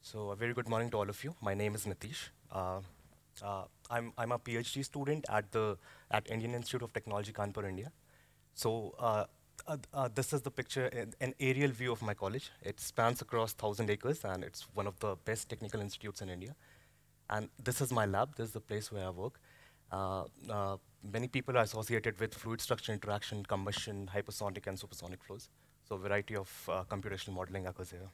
So a very good morning to all of you. My name is Nitish. I'm a PhD student at Indian Institute of Technology, Kanpur, India. So this is the picture, an aerial view of my college. It spans across 1,000 acres, and it's one of the best technical institutes in India. And this is my lab. This is the place where I work. Uh, uh, Many people are associated with fluid structure interaction, combustion, hypersonic, and supersonic flows. So a variety of computational modeling occurs here.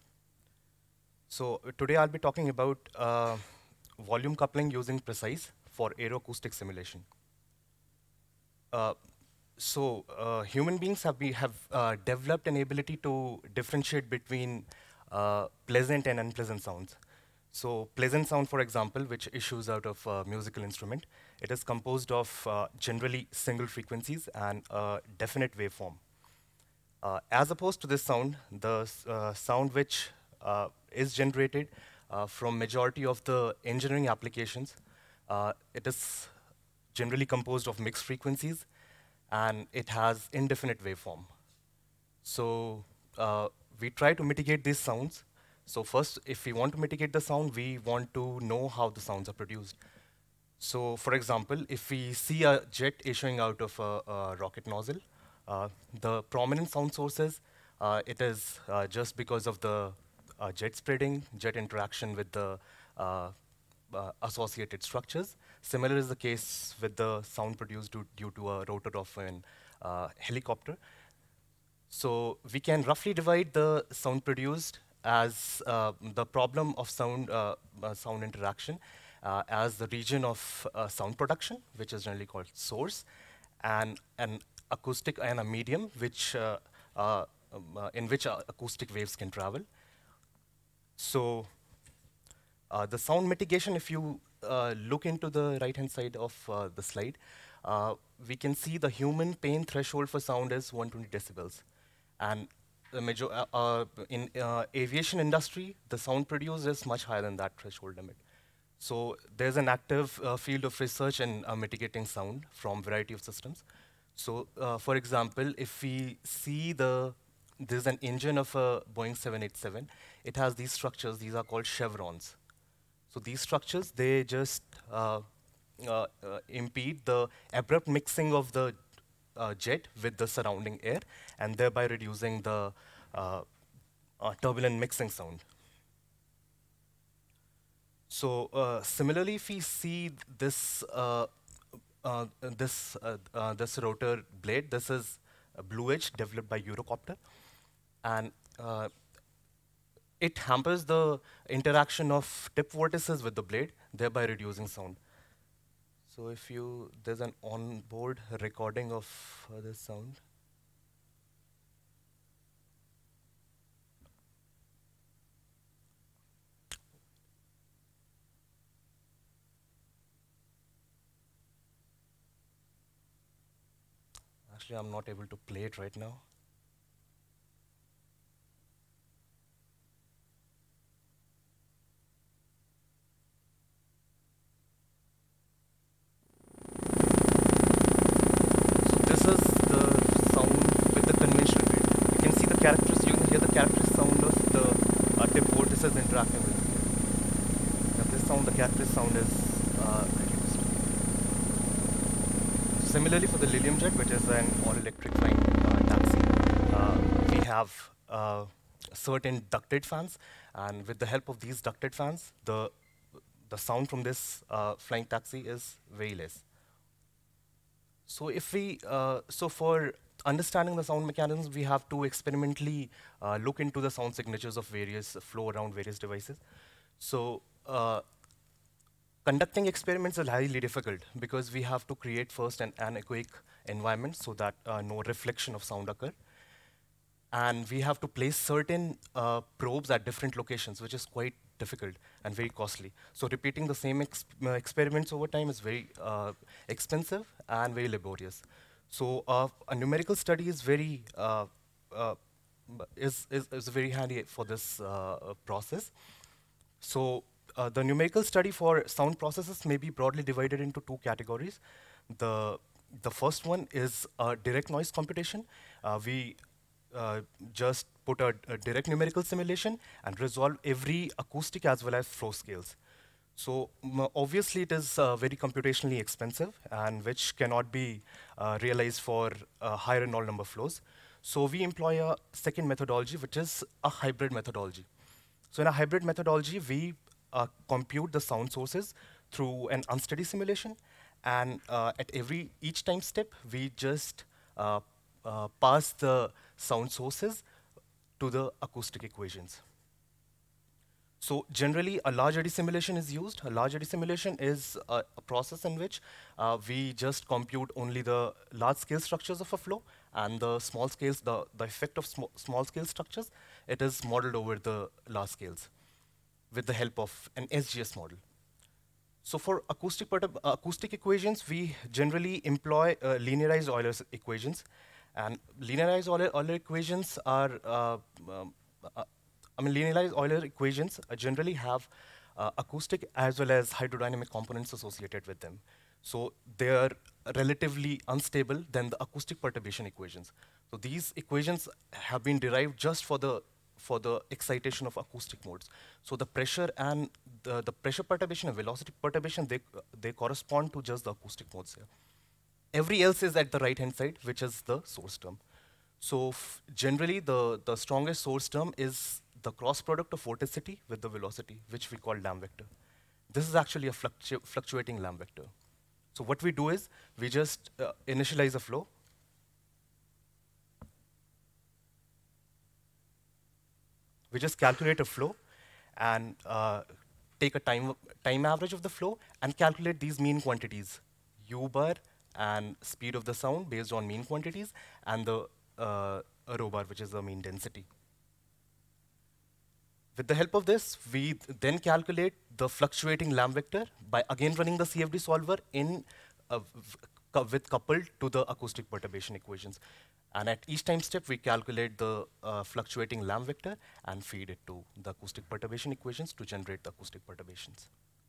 So today I'll be talking about volume coupling using preCICE for AeroAcoustic simulation. Uh, Human beings have developed an ability to differentiate between pleasant and unpleasant sounds. So pleasant sound, for example, which issues out of a musical instrument, it is composed of generally single frequencies and a definite waveform. As opposed to this sound, the sound which is generated from majority of the engineering applications, it is generally composed of mixed frequencies, and it has indefinite waveform. So we try to mitigate these sounds. So first, if we want to mitigate the sound, we want to know how the sounds are produced. So for example, if we see a jet issuing out of a rocket nozzle, the prominent sound sources, it is just because of the jet spreading, jet interaction with the associated structures. Similar is the case with the sound produced due to a rotor of an helicopter. So we can roughly divide the sound produced as the problem of sound interaction as the region of sound production, which is generally called source, and an acoustic and a medium, which in which acoustic waves can travel. So the sound mitigation, if you look into the right-hand side of the slide, we can see the human pain threshold for sound is 120 decibels. And in aviation industry, the sound produced is much higher than that threshold limit. So there's an active field of research in mitigating sound from variety of systems. So for example, if we see there's an engine of a Boeing 787, it has these structures, these are called chevrons. So these structures, they just impede the abrupt mixing of the jet with the surrounding air, and thereby reducing the turbulent mixing sound. So similarly, if we see this rotor blade, this is a blue edge developed by Eurocopter, and it hampers the interaction of tip vortices with the blade, thereby reducing sound. So if there's an onboard recording of this sound. Actually, I'm not able to play it right now. This is the sound with the conventional blade. You can see the characters, you can hear the characteristic sound of the tip vortices interacting with it. Now this sound, the characteristic sound is reduced. Similarly for the Lilium jet, which is an all-electric flying taxi, we have certain ducted fans, and with the help of these ducted fans, the sound from this flying taxi is very less. So for understanding the sound mechanisms, we have to experimentally look into the sound signatures of various flow around various devices. So conducting experiments is highly difficult because we have to create first an anechoic environment so that no reflection of sound occur. And we have to place certain probes at different locations, which is quite difficult and very costly. So repeating the same experiments over time is very expensive and very laborious. So a numerical study is very very handy for this process. So the numerical study for sound processes may be broadly divided into two categories. The first one is direct noise computation. We uh, just put a direct numerical simulation and resolve every acoustic as well as flow scales. So obviously it is very computationally expensive and which cannot be realized for higher Reynolds number flows. So we employ a second methodology, which is a hybrid methodology. So in a hybrid methodology, we compute the sound sources through an unsteady simulation, and at each time step, we just pass the sound sources to the acoustic equations. So generally, a large eddy simulation is used. A large eddy simulation is a process in which we just compute only the large-scale structures of a flow, and the small scales, the effect of small-scale structures, it is modeled over the large scales with the help of an SGS model. So for acoustic equations, we generally employ linearized Euler's equations. And linearized Euler equations are uh, linearized Euler equations generally have acoustic as well as hydrodynamic components associated with them. So they are relatively unstable than the acoustic perturbation equations. So these equations have been derived just for the excitation of acoustic modes. So the pressure and the pressure perturbation and velocity perturbation, they correspond to just the acoustic modes here. Every else is at the right-hand side, which is the source term. So generally, the strongest source term is the cross product of vorticity with the velocity, which we call Lamb vector. This is actually a fluctuating Lamb vector. So what we do is we just initialize a flow. We just calculate a flow and take a time average of the flow and calculate these mean quantities, U bar and speed of the sound based on mean quantities, and the rho bar, which is the mean density. With the help of this, we then calculate the fluctuating Lamb vector by again running the CFD solver with coupled to the acoustic perturbation equations. And at each time step, we calculate the fluctuating Lamb vector and feed it to the acoustic perturbation equations to generate the acoustic perturbations.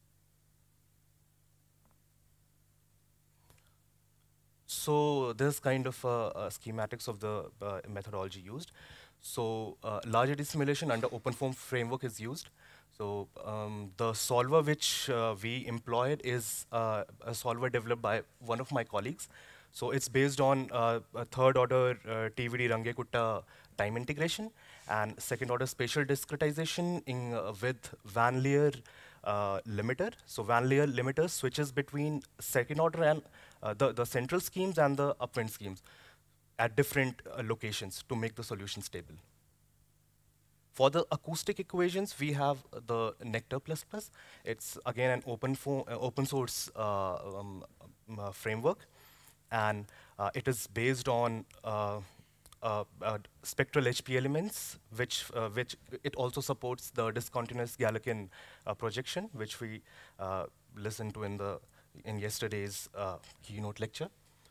So this is kind of schematics of the methodology used. So large eddy simulation under OpenFOAM framework is used. So the solver which we employed is a solver developed by one of my colleagues. So it's based on a third order TVD Rangekutta time integration and second order spatial discretization with Van Leer limiter. So Van Leer limiter switches between second order and the central schemes and the upwind schemes at different locations to make the solution stable. For the acoustic equations, we have the nektar++. It's again an open source framework, and it is based on spectral HP elements, which it also supports the discontinuous Galerkin projection, which we listened to in yesterday's keynote lecture.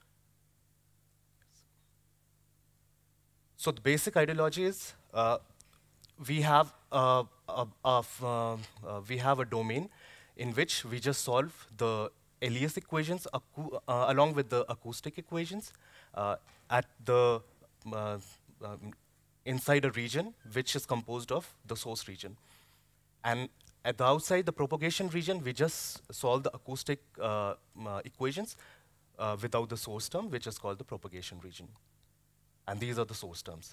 So the basic ideology is we have a domain in which we just solve the LES equations along with the acoustic equations at the inside a region which is composed of the source region. And at the outside, the propagation region, we just solve the acoustic equations without the source term, which is called the propagation region. And these are the source terms.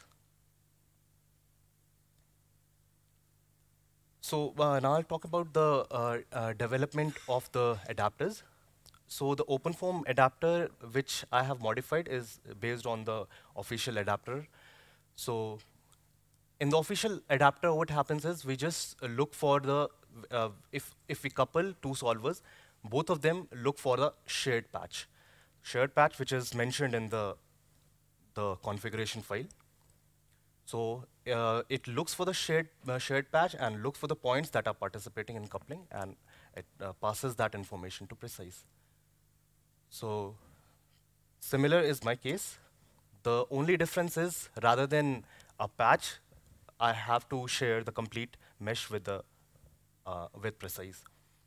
So now I'll talk about the development of the adapters. So the OpenFOAM adapter, which I have modified, is based on the official adapter. So in the official adapter, what happens is we just look for the, if we couple two solvers, both of them look for the shared patch. Shared patch, which is mentioned in the configuration file. So it looks for the shared patch and looks for the points that are participating in coupling, and it passes that information to preCICE. So similar is my case. The only difference is rather than a patch, I have to share the complete mesh with preCICE.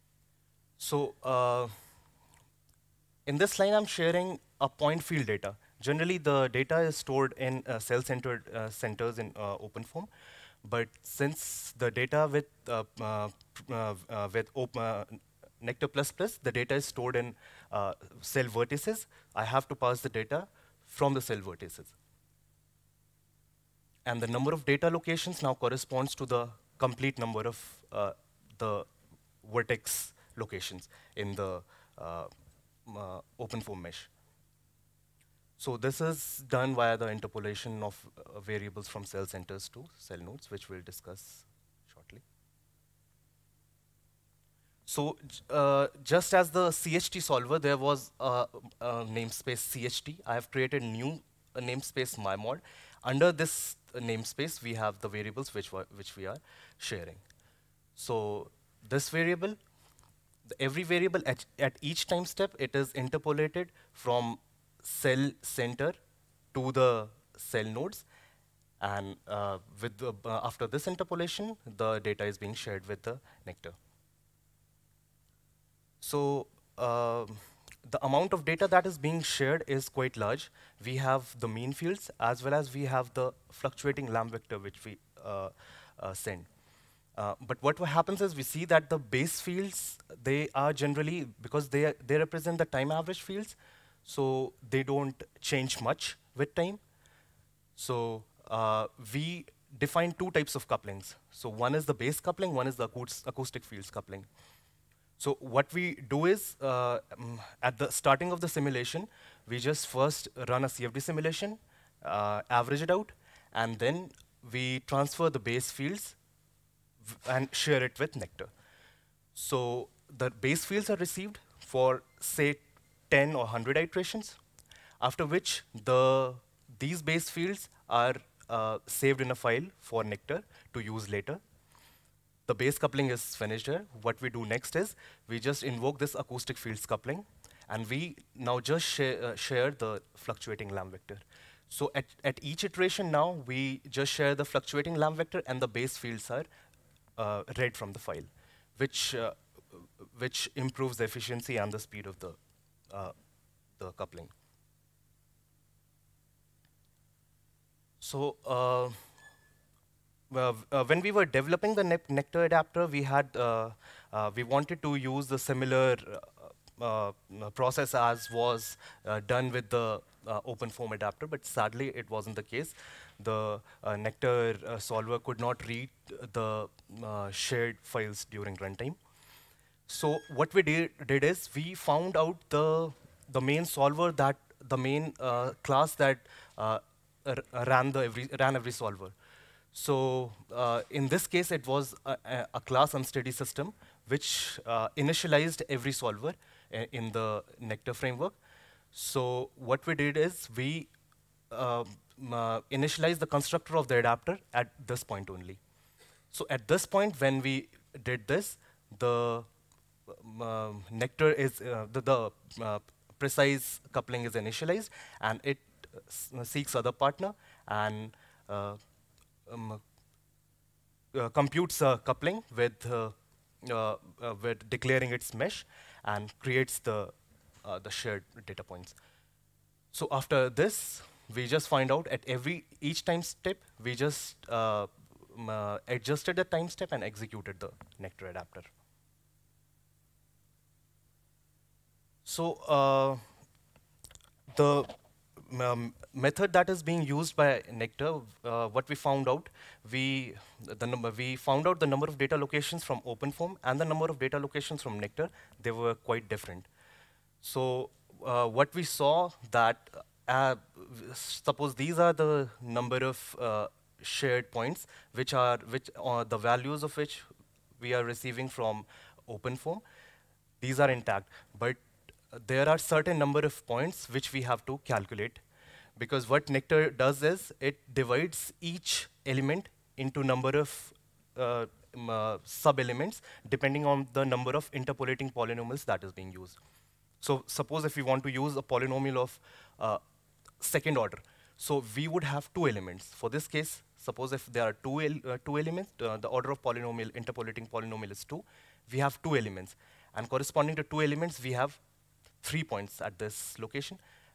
So in this line, I'm sharing a point field data. Generally, the data is stored in cell-centered centers in OpenFOAM, but since the data with Nectar++, the data is stored in cell vertices, I have to pass the data from the cell vertices. And the number of data locations now corresponds to the complete number of the vertex locations in the OpenFOAM mesh. So this is done via the interpolation of variables from cell centers to cell nodes, which we'll discuss shortly. So just as the CHT solver, there was a namespace CHT. I have created new namespace MyMod. Under this namespace, we have the variables which we are sharing. So this variable, every variable at each time step, it is interpolated from cell center to the cell nodes. And after this interpolation, the data is being shared with the Nectar. So the amount of data that is being shared is quite large. We have the mean fields as well as we have the fluctuating lamp vector which we send. But what happens is we see that the base fields, they are generally, because they represent the time average fields, so they don't change much with time. So we define two types of couplings. So one is the base coupling, one is the acoustic fields coupling. So what we do is, at the starting of the simulation, we just first run a CFD simulation, average it out, and then we transfer the base fields and share it with Nectar. So the base fields are received for, say, 10 or 100 iterations, after which these base fields are saved in a file for Nectar to use later. The base coupling is finished here. What we do next is we just invoke this acoustic fields coupling, and we now just share the fluctuating lamp vector. So at each iteration now, we just share the fluctuating lamp vector, and the base fields are read from the file, which improves the efficiency and the speed of the coupling. So when we were developing the Nectar adapter, we wanted to use the similar process as was done with the OpenFOAM adapter, but sadly it wasn't the case. The Nectar solver could not read the shared files during runtime. So what we did is we found out the main solver, that the main class that ran every solver. So in this case, it was a class unsteady system which initialized every solver in the Nectar framework. So what we did is we initialized the constructor of the adapter at this point only. So at this point, when we did this, the Nectar is the preCICE coupling is initialized, and it seeks other partner and computes a coupling with declaring its mesh and creates the shared data points. So after this, we just find out at each time step, we just adjusted the time step and executed the Nectar adapter. So the method that is being used by Nectar, what we found out, we found out the number of data locations from OpenFOAM and the number of data locations from Nectar. They were quite different. So what we saw that, suppose these are the number of shared points, which are the values of which we are receiving from OpenFOAM. These are intact, but there are certain number of points which we have to calculate, because what Nectar does is it divides each element into number of sub-elements depending on the number of interpolating polynomials that is being used. So suppose if we want to use a polynomial of second order, so we would have two elements. For this case, suppose if there are two elements, the order of polynomial, interpolating polynomial is 2, we have 2 elements. And corresponding to 2 elements, we have 3 points at this location.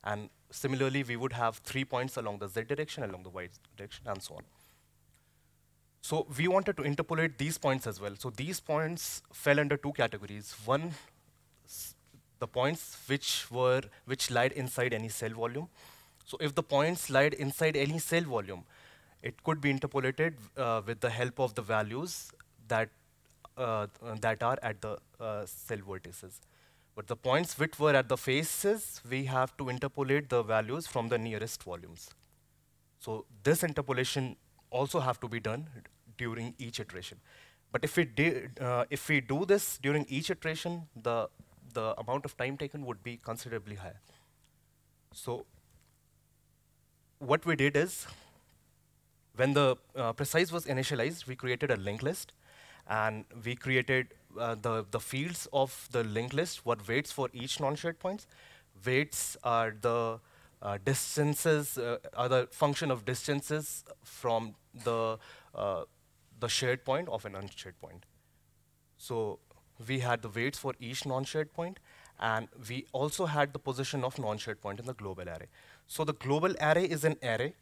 And similarly, we would have 3 points along the z direction, along the y direction, and so on. So we wanted to interpolate these points as well. So these points fell under two categories. One, the points which lied inside any cell volume. So if the points lied inside any cell volume, it could be interpolated with the help of the values that that are at the cell vertices. But the points which were at the faces, we have to interpolate the values from the nearest volumes. So this interpolation also have to be done during each iteration. But if we do this during each iteration, the amount of time taken would be considerably higher. So what we did is, when the preCICE was initialized, we created a linked list, and we created the fields of the linked list, what weights for each non-shared points. Weights are the distances, are the function of distances from the shared point of an unshared point. So we had the weights for each non-shared point, and we also had the position of non-shared point in the global array. So the global array is an array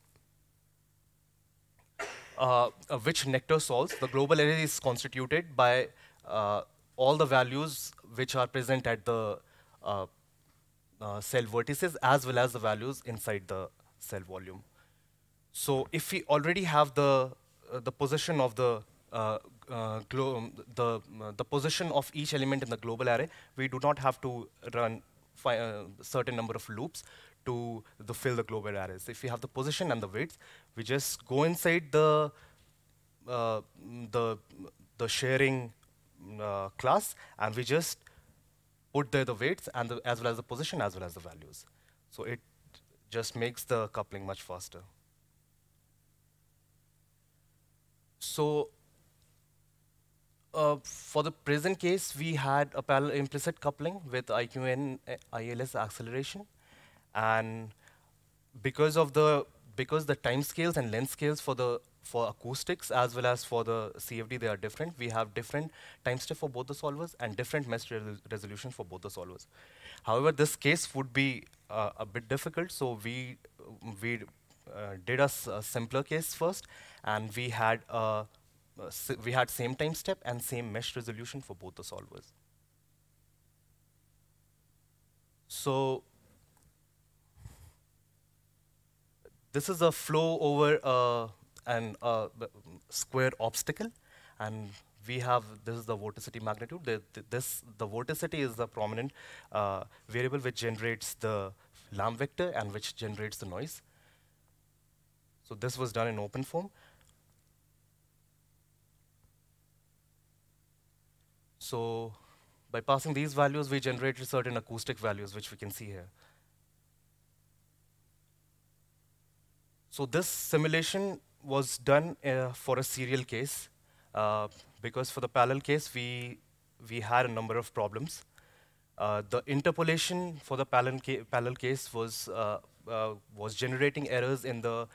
which nektar solves. The global array is constituted by all the values which are present at the cell vertices, as well as the values inside the cell volume. So if we already have the position of the position of each element in the global array, we do not have to run certain number of loops to fill the global arrays. If we have the position and the weights, we just go inside the sharing class, and we just put there the weights and as well as the position as well as the values. So it just makes the coupling much faster. So for the present case, we had a parallel implicit coupling with IQN ILS acceleration, and because the time scales and length scales for acoustics as well as for the CFD, they are different. We have different time step for both the solvers and different mesh resolution for both the solvers. However, this case would be a bit difficult, so we did a simpler case first, and we had same time step and same mesh resolution for both the solvers. So this is a flow over an square obstacle, and we have, this is the vorticity magnitude. The vorticity is the prominent variable which generates the lamp vector and which generates the noise. So this was done in OpenFOAM. So by passing these values, we generated certain acoustic values, which we can see here. So this simulation was done for a serial case, because for the parallel case, we had a number of problems. The interpolation for the parallel case was generating errors in the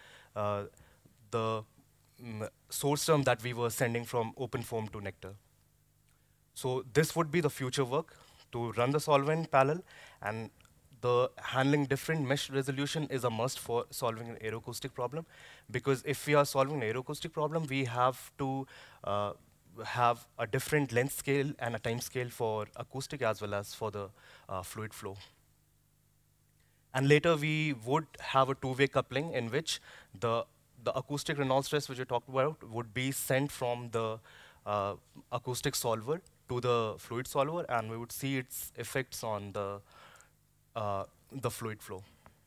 source term that we were sending from OpenFOAM to Nektar. So this would be the future work, to run the solver in parallel, and the handling different mesh resolution is a must for solving an AeroAcoustic problem, because if we are solving an AeroAcoustic problem, we have to have a different length scale and a time scale for acoustic as well as for the fluid flow. And later we would have a two-way coupling in which the acoustic Reynolds stress which we talked about would be sent from the acoustic solver to the fluid solver, and we would see its effects on the fluid flow.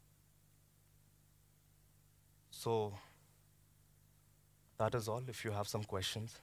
So that is all, if you have some questions.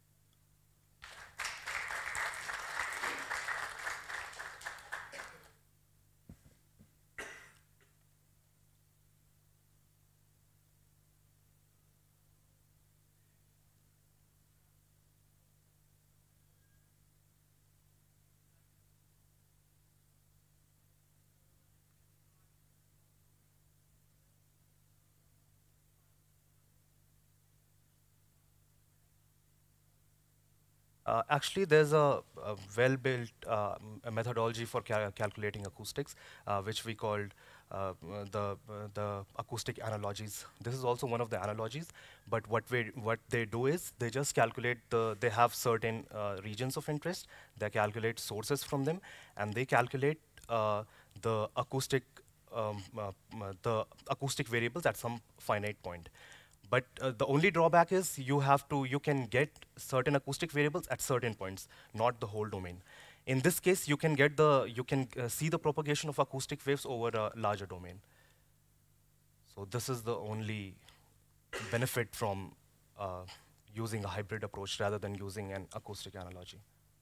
Actually, there's a well-built methodology for calculating acoustics, which we called the acoustic analogies. This is also one of the analogies, but what they do is they just calculate they have certain regions of interest. They calculate sources from them, and they calculate the acoustic the acoustic variables at some finite point. But the only drawback is you can get certain acoustic variables at certain points, not the whole domain. In this case, you can see the propagation of acoustic waves over a larger domain. So this is the only benefit from using a hybrid approach rather than using an acoustic analogy.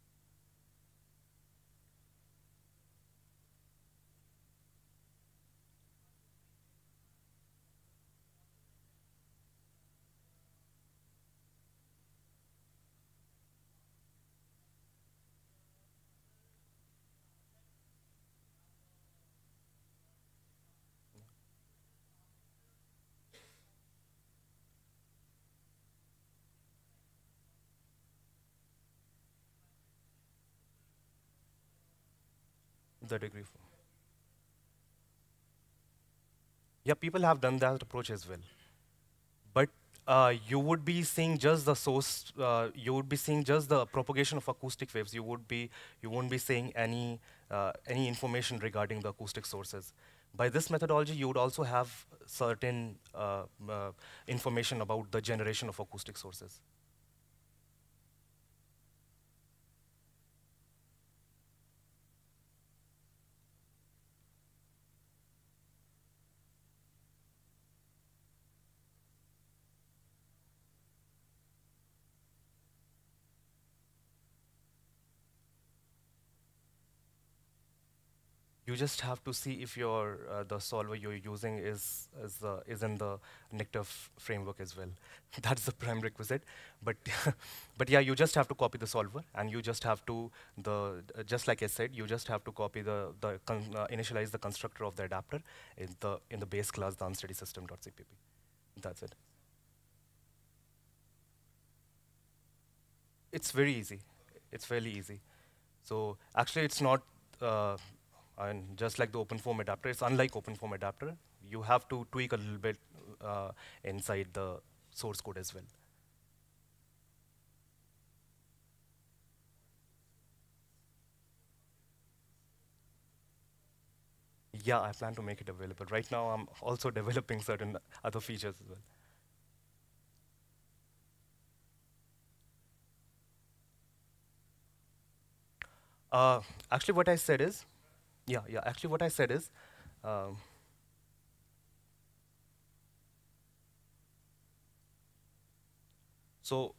The degree. Yeah, people have done that approach as well. But you would be seeing just the source, you would be seeing just the propagation of acoustic waves. You won't be seeing any information regarding the acoustic sources. By this methodology, you would also have certain information about the generation of acoustic sources. You just have to see if the solver you're using is in the nektar framework as well. That's the prime requisite. But but yeah, you just have to copy the solver, and you just have to just like I said, you just have to copy initialize the constructor of the adapter in the base class the unsteady system.cpp. That's it. It's very easy. It's fairly easy. So actually, it's not. And just like the OpenFOAM adapter, it's unlike OpenFOAM adapter. You have to tweak a little bit inside the source code as well. Yeah, I plan to make it available. Right now, I'm also developing certain other features as well. Actually, what I said is, yeah. Actually, what I said is, um, so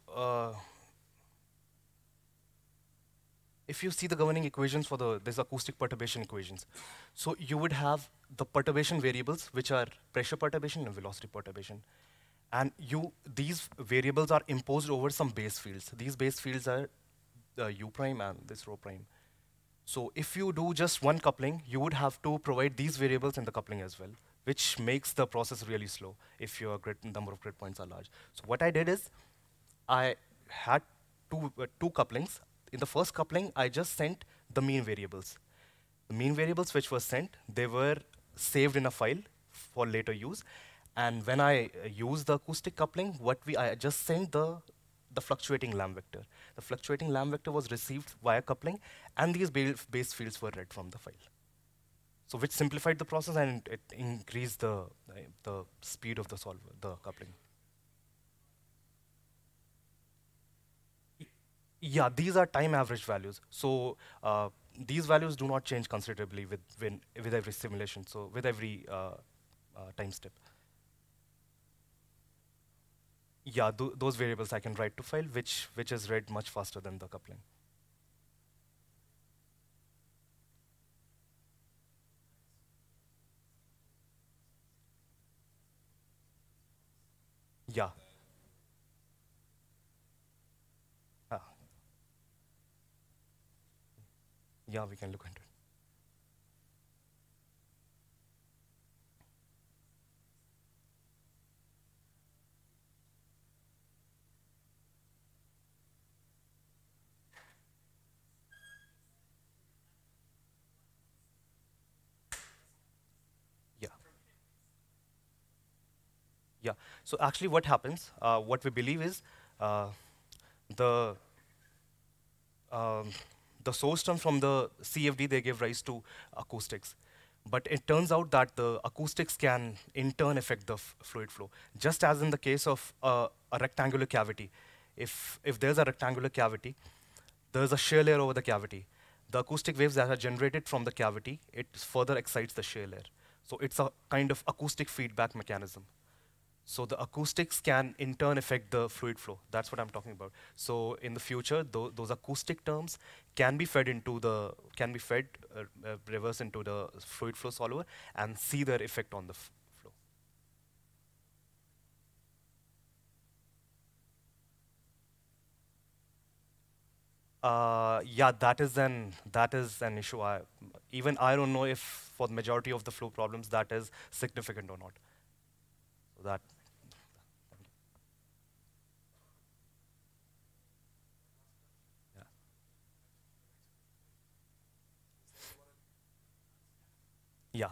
if you see the governing equations for these acoustic perturbation equations, so you would have the perturbation variables, which are pressure perturbation and velocity perturbation. And these variables are imposed over some base fields. These base fields are U prime and this rho prime. So if you do just one coupling, you would have to provide these variables in the coupling as well, which makes the process really slow if your number of grid points are large. So what I did is, I had two couplings. In the first coupling, I just sent the mean variables. The mean variables which were sent, they were saved in a file for later use. And when I use the acoustic coupling, I just sent the fluctuating lamp vector. The fluctuating lamp vector was received via coupling, and these base fields were read from the file. So which simplified the process, and it increased the speed of the solver, the coupling. Yeah, these are time average values. So these values do not change considerably with every simulation, so with every time step. Yeah, those variables I can write to file, which is read much faster than the coupling. Yeah. Uh, yeah, we can look into it. Yeah. Yeah. So actually, what happens? What we believe is uh, the um, the source terms from the CFD they give rise to acoustics, but it turns out that the acoustics can in turn affect the fluid flow. Just as in the case of a rectangular cavity, if there's a rectangular cavity, there's a shear layer over the cavity. The acoustic waves that are generated from the cavity, it further excites the shear layer. So it's a kind of acoustic feedback mechanism. So the acoustics can in turn affect the fluid flow. That's what I'm talking about. So in the future, those acoustic terms can be fed into the reverse into the fluid flow solver and see their effect on the flow. Yeah, that is an issue. Even I don't know if for the majority of the flow problems that is significant or not. So that yeah. Yeah.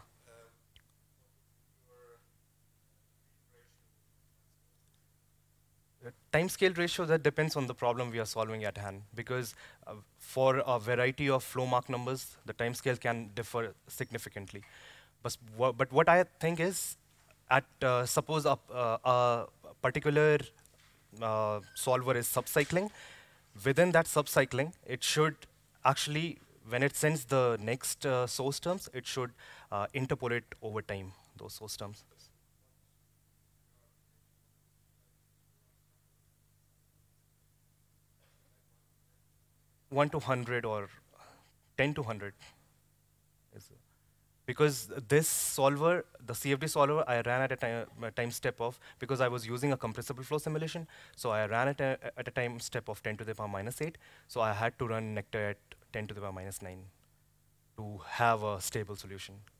Time scale ratio, that depends on the problem we are solving at hand, because for a variety of flow mark numbers, the time scale can differ significantly. But what I think is, at suppose a particular solver is subcycling, within that subcycling, it should actually, when it sends the next source terms, it should interpolate over time, those source terms. 1 to 100 or 10 to 100 is because this solver, the CFD solver, I ran at a time step of, because I was using a compressible flow simulation, so I ran it at a time step of 10 to the power minus 8, so I had to run nektar at 10 to the power minus 9 to have a stable solution.